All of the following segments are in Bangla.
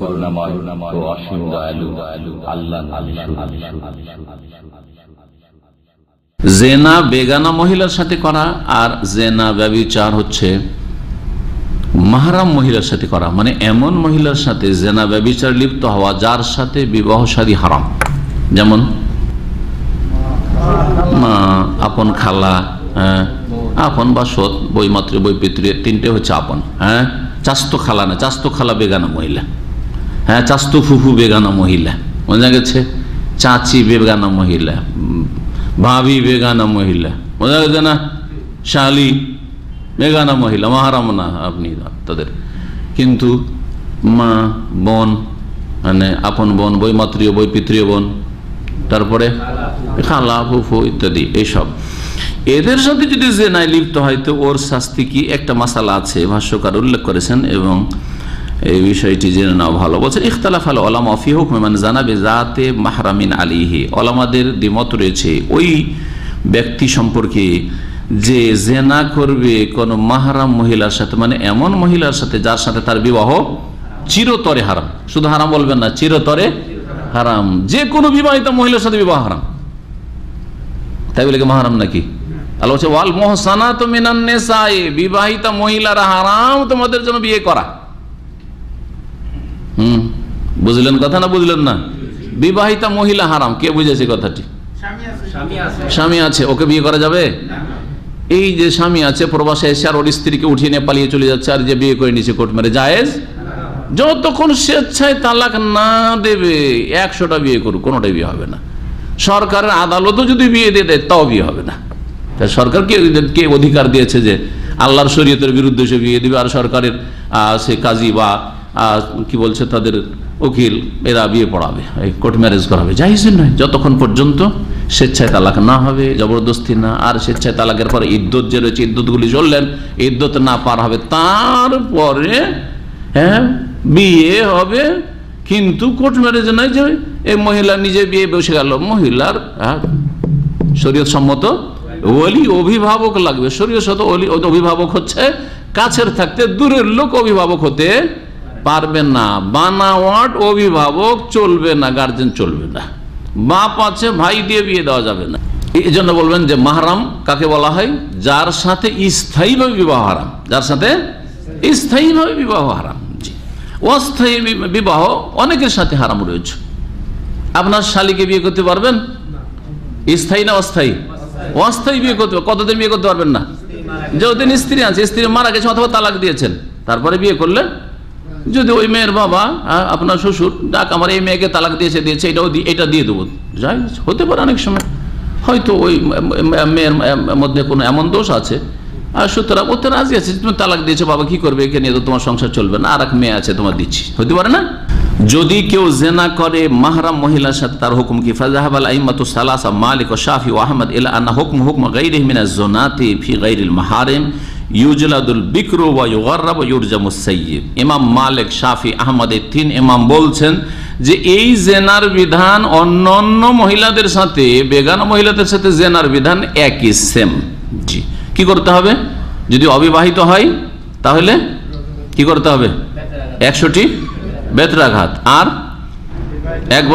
করুণাময় ও অসীম দয়ালু আল্লাহ। জেনা বেগানা মহিলার সাথে করা, আর জেনা ব্যভিচার হচ্ছে মাহরাম মহিলার সাথে করা, মানে এমন মহিলার সাথে জেনা ব্যভিচার লিপ্ত হওয়া যার সাথে বিবাহ শাদী হারাম। যেমন মা, আপন খালা, আপন বা সৎ, বৈমাতৃ বৈপিত্রী, তিনটে হচ্ছে আপন। চাস্তো খালা না, চাস্তো খালা বেগানা মহিলা। চাস্তো ফুফু বেগানা মহিলা, বোঝা গেছে। চাচি বেগানা মহিলা, ভাবি বেগানা মহিলা, বোঝা গেছে না। শালি বেগানা মহিলা, মাহারাম না আপনি তাদের। কিন্তু মা, বোন, মানে আপন বোন, বৈমাতৃয় বৈপিত্রীয় বোন, তারপরে খালা ফুফু ইত্যাদি, এইসব এদের সাথে যদি জেনায় লিপ্ত হয় তো ওর শাস্তি কি, একটা মাসালা আছে, ভাষ্যকার উল্লেখ করেছেন এবং এই বিষয়টি জেনে নেওয়া ভালো। বলছেন ইখতালাফ আল উলামা ফি হুকম মান জানা বিযাতি মাহরামিন আলাইহি। উলামাদের দ্বিমত রয়েছে ওই ব্যক্তি সম্পর্কে যে জেনা করবে কোন মাহরাম মহিলার সাথে, মানে এমন মহিলার সাথে যার সাথে তার বিবাহ চিরতরে হারাম। শুধু হারাম বলবেন না, চিরতরে হারাম। যে কোনো বিবাহিত মহিলার সাথে বিবাহ হারাম, তাই বলে কি মাহরাম নাকি? আল্লাহ বলছে ওয়াল মুহসানাতু মিনান নিসাই, বিবাহিতা মহিলারা হারাম তোমাদের জন্য বিয়ে করা। বুঝলেন কথা না বুঝলেন না? বিবাহিতা মহিলা হারাম, কে বুঝেছে কথাটি? স্বামী আছে, ওকে বিয়ে করা যাবে? এই যে স্বামী আছে প্রবাসে এসে আর ওর স্ত্রীকে উঠিয়ে নিয়ে পালিয়ে চলে যাচ্ছে, আর যে বিয়ে করে নিয়েছে কোর্ট মেরে, জায়েজ? যতক্ষণ স্বেচ্ছায় তালাক না দেবে 100টা বিয়ে করুক, কোনোটাই বিয়ে হবে না। সরকারের আদালতও যদি বিয়ে দিয়ে দেয় তাও বিয়ে হবে না। তাই সরকার কে অধিকার দিয়েছে যে আল্লাহর শরীয়তের বিরুদ্ধে সে বিয়ে দিবে, আর সরকারের সে কাজী বা কি বলছে তাদের উকিল এরা বিয়ে পড়াবে, কোর্ট ম্যারেজ করাবে? জায়েজ নয় যতক্ষণ পর্যন্ত স্বেচ্ছায় তালাক না হবে, জবরদস্তি না। আর স্বেচ্ছায় তালাকের পরে ইদ্যত যে রয়েছে, ইদ্যতগুলি চললেন, ইদ্যত না পার হবে তারপরে বিয়ে হবে। কিন্তু কোর্ট ম্যারেজ নয় যে এই মহিলা নিজে বিয়ে বসে গেল। মহিলার শরীয়ত সম্মত ওলি, অভিভাবক লাগবে। শরীয়ত ওলি অভিভাবক হচ্ছে কাছের থাকতে, দূরের লোক অভিভাবক হতে পারবে না। বানাওয়াট অভিভাবক চলবে না, গার্জেন চলবে না। বাপ আছে, ভাই দিয়ে বিয়ে দেওয়া যাবে না। এই জন্য বলবেন যে মাহরাম কাকে বলা হয়? যার সাথে স্থায়ীভাবে বিবাহ হারাম, যার সাথে স্থায়ীভাবে বিবাহ হারাম। অস্থায়ী বিবাহ অনেকের সাথে হারাম রয়েছে। আপনার শালীকে বিয়ে করতে পারবেন? স্থায়ী না অস্থায়ী? অস্থায়ী বিয়ে করতে, কতদিন বিয়ে করতে পারবেন না? যতদিন স্ত্রী আছে, স্ত্রী মারা গেছে অথবা তালাক দিয়েছেন, তারপরে বিয়ে করলে যদি ওই মেয়ের বাবা, আপনার শ্বশুর, ডাক আমার এই মেয়েকে তালাক দিয়েছে, এটা দিয়ে দেবো, যাই হতে পারে। অনেক সময় হয়তো ওই মেয়ের মধ্যে কোনো এমন দোষ আছে, আর সুতরাং ওতে রাজি আছে, তুমি তালাক দিয়েছো, বাবা কি করবে, একে নিয়ে তো তোমার সংসার চলবে না, আর এক মেয়ে আছে তোমার দিচ্ছি, হতে পারে না? যদি কেউ জেনা করে মাহরাম মহিলার সাথে, তার হুকুম কি? ফাযাহাবাল আইম্মাতু সালাসা মালিক ওয়া শাফি ওয়া আহমদ ইলা আন্না হুকম গায়রিহি মিনাজ যুনাতি ফি গায়রিল মাহারিম ইউজলাদুল বিকরু ওয়া ইউগাররাব ওয়া ইউরজামুস সাইয়্যিব। ইমাম মালিক, শাফি, আহমদ এই তিন ইমাম বলছেন যে এই জেনার বিধান অন্যান্য মহিলাদের সাথে, বেগানা মহিলাদের সাথে জেনার বিধান একই, সেম। জি, কি করতে হবে? যদি অবিবাহিত হয় তাহলে কি করতে হবে? 100টি বেত্রাঘাত, আর 1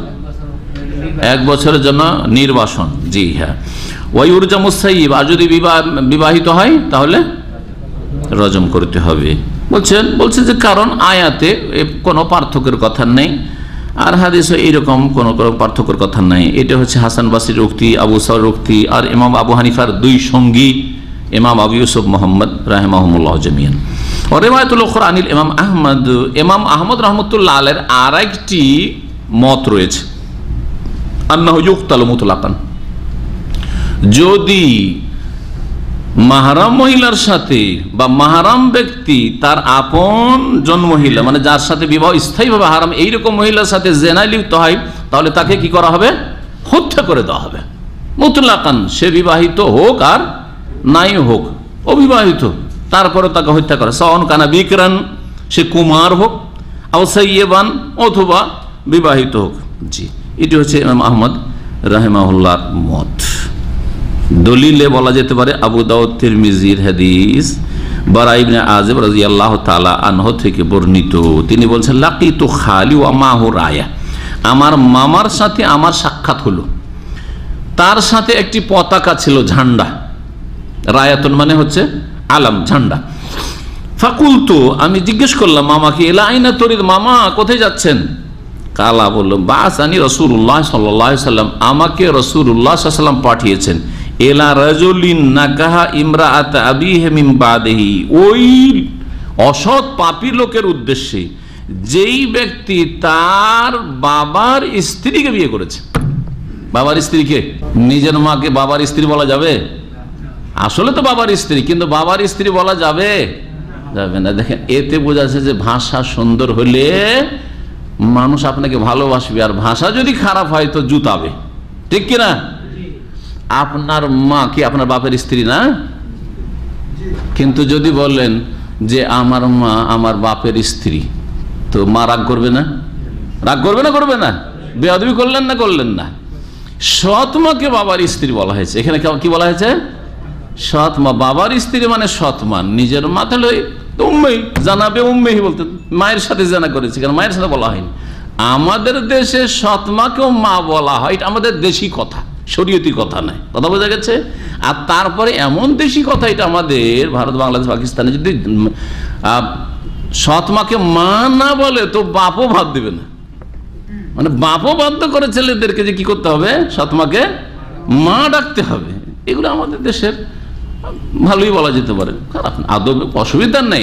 বছরের জন্য নির্বাসন। জি হ্যাঁ। ওয়াইউরজামুস সাইয়্যিব, আর যদি বিবাহিত হয় তাহলে রজম করতে হবে। বলছে যে কারণ আয়াতে কোনো পার্থক্যের কথা নেই, আর হাদিসে এইরকম কোনো পার্থক্যের কথা নাই। এটা হচ্ছে হাসান বাসরির উক্তি, আবু সাউর উক্তি, আর ইমাম আবু হানিফার দুই সঙ্গী ইমাম আবু ইউসুফ মুহাম্মদ রাহিমাহুমুল্লাহ জামিয়ান। রিওয়ায়াতুল উখরা আনিল ইমাম আহমদ, ইমাম আহমদ রাহমাতুল্লাহ আলাইহির আরেকটি মত রয়েছে, আন্নাহু ইউক্তালু মুতলাকান। যদি মাহরাম মহিলার সাথে বা মাহরাম ব্যক্তি তার আপন জন মহিলা, মানে যার সাথে বিবাহ স্থায়ীভাবে হারাম, এইরকম মহিলার সাথে জেনায় লিপ্ত হয়, তাহলে তাকে কি করা হবে? হত্যা করে দেওয়া হবে মুতলাকান। সে বিবাহিত হোক আর নাই হোক, অবিবাহিত, তারপরে তাকে হত্যা করা। সাওয়ান কানা বিকরান, সে কুমার হোক, আও সাইয়্যিবান, অথবা বিবাহিত হোক। জি, এটি হচ্ছে ইমাম আহমদ রাহিমাহুল্লাহর মত। দলিলে বলা যেতে পারে আবু দাউদ, তিরমিজির হাদিস বারা ইবনে আযিব রাদিয়াল্লাহু তাআলা আনহু থেকে বর্ণিত, তিনি বলছেন লাকিতু খালি ওয়া মাহু রায়া, আমার মামার সাথে আমার সাক্ষাৎ হলো, তার সাথে একটি পতাকা ছিল, ঝান্ডা। রায়াতুন মানে হচ্ছে আলাম, ঝান্ডা। ফাকুলতু, আমি জিজ্ঞেস করলাম মামাকে, এলা আইনা তরিদ, মামা কোথায় যাচ্ছেন? কালা বলল, বাসানি রাসূলুল্লাহ সাল্লাল্লাহু আলাইহি সাল্লাম, আমাকে রাসূলুল্লাহ সাল্লাল্লাহু আলাইহি সাল্লাম পাঠিয়েছেন। এলা রাজুলিন নাকাহা ইমরাআত আবিহি মিন বাদিহি, ওই অসৎ পাপী লোকের উদ্দেশ্যে যেই ব্যক্তি তার বাবার স্ত্রীকে বিয়ে করেছে। বাবার স্ত্রীকে, নিজের মাকে বাবার স্ত্রী বলা যাবে? আসলে তো বাবার স্ত্রী, কিন্তু বাবার স্ত্রী বলা যাবে? যাবে না। দেখেন, এতে বোঝা যাচ্ছে যে ভাষা সুন্দর হলে মানুষ আপনাকে ভালোবাসবে, আর ভাষা যদি খারাপ হয় তো জুতাবে, ঠিক কিনা? আপনার মা কি আপনার বাপের স্ত্রী না? কিন্তু যদি বলেন যে আমার মা আমার বাপের স্ত্রী, তো মা রাগ করবে না? রাগ করবে না? করবে না? বেয়াদবি করলেন না? করলেন না? সৎ মাকে বাবার স্ত্রী বলা হয়েছে। এখানে কি বলা হয়েছে? সৎ মা। বাবার স্ত্রী মানে সৎ মা। নিজের মা তাহলে উম্মেই, জানাবে উম্মেই বলতে, মায়ের সাথে জানা করেছে, কারণ মায়ের সাথে বলা হয়নি। আমাদের দেশে সৎ মাকেও মা বলা হয়, এটা আমাদের দেশি কথা, শরীয়তি কথা নয়। কথা বোঝা গেছে? আর তারপরে এমন দেশি কথা, এটা আমাদের ভারত, বাংলাদেশ, পাকিস্তানে যদি সৎ মাকে মা না বলে তো বাপও ভাত দিবে না। মানে বাপও বাধ্য করে ছেলেদেরকে যে কি করতে হবে, সৎ মাকে মা ডাকতে হবে। এগুলো আমাদের দেশের ভালোই বলা যেতে পারে, খারাপ না, আদব অসুবিধা নেই।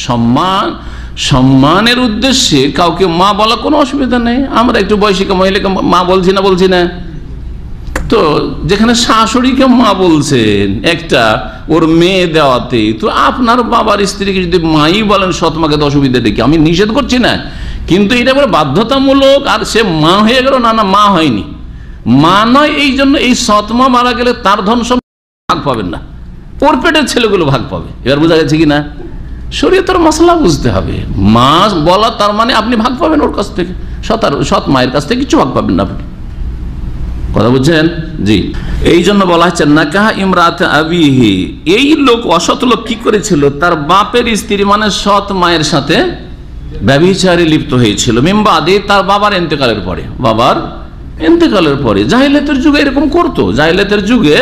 সম্মানের উদ্দেশ্যে কাউকে মা বলা কোনো অসুবিধা নেই। আমরা একটু বয়সিকা মহিলাকে মা বলছি না? তো যেখানে শাশুড়িকে মা বলছেন একটা ওর মেয়ে দেওয়াতে, তো আপনার বাবার স্ত্রীকে যদি মাই বলেন সৎ মাকে, তো অসুবিধা দেখি, আমি নিষেধ করছি না, কিন্তু এটা বলে বাধ্যতামূলক আর সে মা হয়ে গেল, না মা হয়নি, মা নয়। এই জন্য এই সৎ মা মারা গেলে তার ধন সম্পদ ভাগ পাবেন না, ওর পেটের ছেলেগুলো ভাগ পাবে। এবার বোঝা গেছে কিনা? শরীয়তের মশলা বুঝতে হবে। মা বলা তার মানে আপনি ভাগ পাবেন ওর কাছ থেকে, সৎ মায়ের কাছ থেকে কিছু ভাগ পাবেন না আপনি। কথা বুঝছেন? জি। এই জন্য বলা হচ্ছে নাকাহা ইমরাত আবিহি, এই লোক অসৎ লোক কি করেছিল, তার বাপের স্ত্রী মানে সৎ মায়ের সাথে ব্যভিচারে লিপ্ত হয়েছিল। মিম্বাদে, তার বাবার ইন্তেকালের পরে, বাবার ইন্তেকালের পরে। জাহিলিয়াতের যুগে এরকম করতো। জাহিলিয়াতের যুগে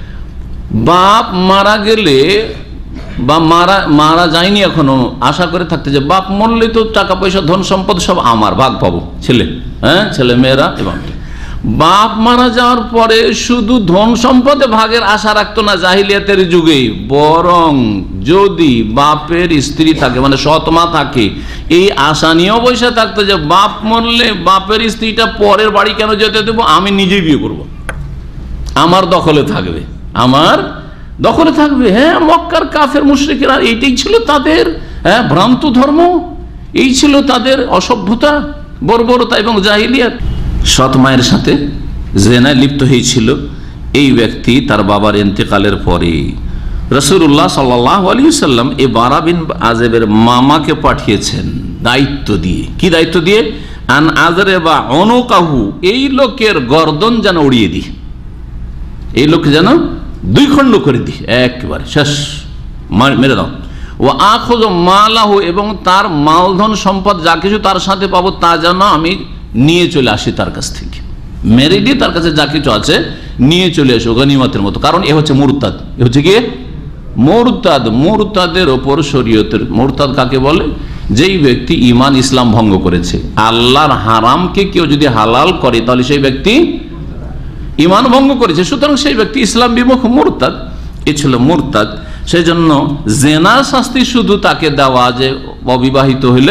বাপ মারা গেলে বা মারা যায়নি এখনো, আশা করে থাকতে যে বাপ মরলে তো টাকা পয়সা ধন সম্পদ সব আমার, ভাগ পাবো, ছেলে মেয়েরা। এবং বাপ মারা যাওয়ার পরে শুধু ধন সম্পদে ভাগের আশা রাখতো না জাহিলিয়াতের যুগে, বরং যদি বাপের স্ত্রী থাকে মানে সৎ মা থাকে, এই আশা নিয়েও বসে থাকতো যে বাপ মরলে বাপের স্ত্রীটা পরের বাড়ি কেন যেতে দেবো, আমি নিজেই বিয়ে করব, আমার দখলে থাকবে, আমার দখলে থাকবে। হ্যাঁ, মক্কার কাফের মুশরিকেরা এইটাই ছিল তাদের ভ্রান্ত ধর্ম, এই ছিল তাদের অসভ্যতা, বর্বরতা এবং জাহিলিয়াত। সৎ মায়ের সাথে জেনায় লিপ্ত হয়েছিল এই ব্যক্তি তার বাবার ইন্তেকালের পরে। রাসূলুল্লাহ সাল্লাল্লাহু আলাইহি ওয়াসাল্লাম এই বারা বিন আযিবের মামাকে পাঠিয়েছেন দায়িত্ব দিয়ে। কি দায়িত্ব দিয়ে? আন আযরে বা অনুকাহু, এই লোকের গর্দন যেন উড়িয়ে দিই, এই লোক যেন দুই খণ্ড করে দিই, একেবারে শেষ, মেরে দাও। ও আখুয মালাহু, এবং তার মালধন সম্পদ যা কিছু তার সাথে পাবো তা যেন আমি নিয়ে চলে আসি তার কাছ থেকে, মেরে দিয়ে তার কাছে যা কিছু আছে নিয়ে চলে আসো গনিমতের মতো। কারণ এ হচ্ছে মুরতাদ, এ হচ্ছে কি মুরতাদ। মুরতাদের ওপর শরীয়তের, মুরতাদ কাকে বলে? যেই ব্যক্তি ঈমান ইসলাম ভঙ্গ করেছে। আল্লাহর হারামকে কেউ যদি হালাল করে তাহলে সেই ব্যক্তি ঈমান ভঙ্গ করেছে, সুতরাং সেই ব্যক্তি ইসলাম বিমুখ, মুরতাদ। এ ছিল মুরতাদ। সেই জন্য জেনার শাস্তি শুধু তাকে দেওয়া যে অবিবাহিত হইলে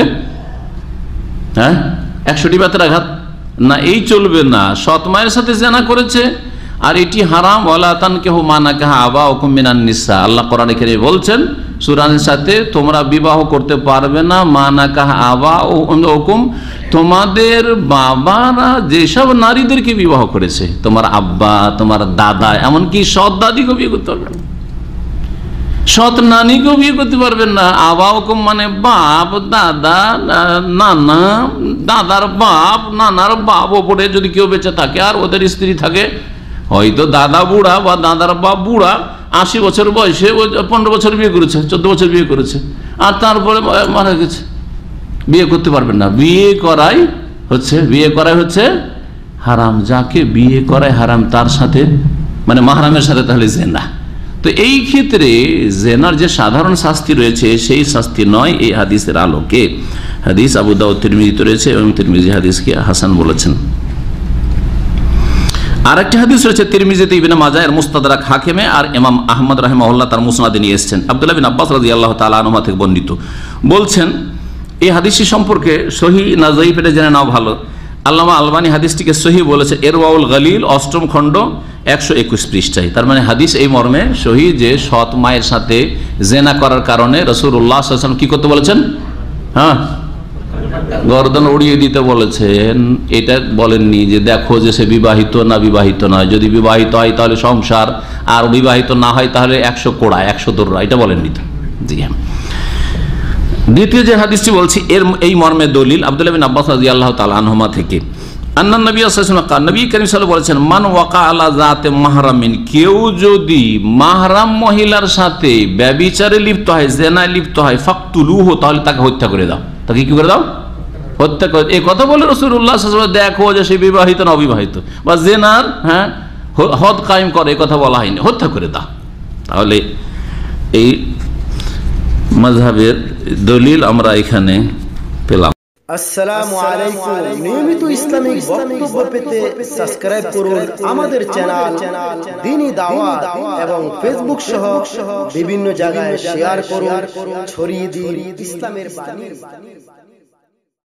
100টি বেতের আঘাত, না, এই চলবে না। সৎ মায়ের সাথে জেনা করেছে আর এটি হারাম। ওয়ালা তানকিহু মা নাকাহা আবাউকুম মিনান নিসা, আল্লাহ কোরআনে কারীমে বলছেন সূরা নিসাতে, তোমরা বিবাহ করতে পারবে না মা নাকাহা আবাউকুম, তোমাদের বাবারা যেসব নারীদেরকে বিবাহ করেছে, তোমার আব্বা, তোমার দাদা, এমনকি সৎ দাদিকে বিয়ে করতে পারবে না, সৎ নানীকেও বিয়ে করতে পারবেন না। আবাউকুম মানে বাপ, দাদা, নানা, দাদার বাপ, নানার বাপ, ওপরে যদি কেউ বেঁচে থাকে আর ওদের স্ত্রী থাকে, হয়তো দাদা বুড়া বা দাদার বাপ বুড়া 80 বছর বয়সে 15 বছর বিয়ে করেছে, 14 বছর বিয়ে করেছে, আর তারপরে মারা গেছে। বিয়ে করতে পারবেন না। বিয়ে করাই হচ্ছে হারাম। যাকে বিয়ে করায় হারাম তার সাথে মানে মাহরামের সাথে তাহলে জেনা। তো এই ক্ষেত্রে জেনার যে সাধারণ শাস্তি রয়েছে সেই শাস্তি নয় এই হাদিসের আলোকে। হাদিস আবু দাউদ তিরমিজিতে রয়েছে এবং তিরমিজি হাদিসকে হাসান বলেছেন। আরেকটি হাদিস রয়েছে তিরমিজিতে, ইবনে মাজাহ এর মুস্তাদরাক হাকিমে, আর ইমাম আহমদ রাহিমাহুল্লাহ তার মুসনাদে নিয়ে এসেছেন। আব্দুল্লাহ বিন আব্বাস রাদিয়াল্লাহু তাআলা আনহুমা থেকে বর্ণিত, বলছেন এই হাদিসটি সম্পর্কে সহিহ না যায়িফ এটা জেনে নাও ভালো। আল্লামা আলবানী হাদিসটিকে সহিহ বলেছে ইরওয়াউল গালিল 8ম খণ্ড 121 পৃষ্ঠায়। তার মানে হাদিস এই মর্মে সহিহ যে সৎ মায়ের সাথে জেনা করার কারণে রাসূলুল্লাহ সাল্লাল্লাহু আলাইহি ওয়াসাল্লাম কি করতে বলেছেন? হ্যাঁ, গর্দন উড়িয়ে দিতে বলেছেন। এটা বলেননি যে দেখো যে সে বিবাহিত না বিবাহিত নয়, যদি বিবাহিত হয় তাহলে সংসার, আর বিবাহিত না হয় তাহলে 100 কোড়া 100 দৌড়া, এটা বলেননি তো। জি হ্যাঁ। দ্বিতীয় যে হাদিসটি বলছি এর এই মর্মে দলিল আব্দুল্লাহ বিন আব্বাস রাদিয়াল্লাহু তাআলা আনহুমা থেকে, আন্নান নবী সাল্লাল্লাহু আলাইহি ওয়াসাল্লাম নবী করিম সাল্লাল্লাহু আলাইহি ওয়াসাল্লাম বলেছেন, মান ওয়াকা আলা যাতে মাহরামিন, কেউ যদি মাহরাম মহিলার সাথে ব্যভিচারে লিপ্ত হয়, জেনায় লিপ্ত হয়, ফাকতুলুহু, তাহলে তাকে হত্যা করে দাও। তাকে কি করে দাও? হত্যা করে। এই কথা বলে রাসূলুল্লাহ সাল্লাল্লাহু আলাইহি ওয়াসাল্লাম দেখো যে সে বিবাহিত না অবিবাহিত বা জেনার হদ কায়েম করে, এই কথা বলা হয়নি, হত্যা করে দাও। তাহলে এই মাযহাবের দলিল আমরা এখানে পেলাম। আসসালামু আলাইকুম। নিয়মিত ইসলামিক বক্তব্য পেতে সাবস্ক্রাইব করুন আমাদের চ্যানেল দ্বীনি দাওয়াত এবং ফেসবুক সহ বিভিন্ন জায়গায় শেয়ার করুন, ছড়িয়ে দিন ইসলামের বাণী।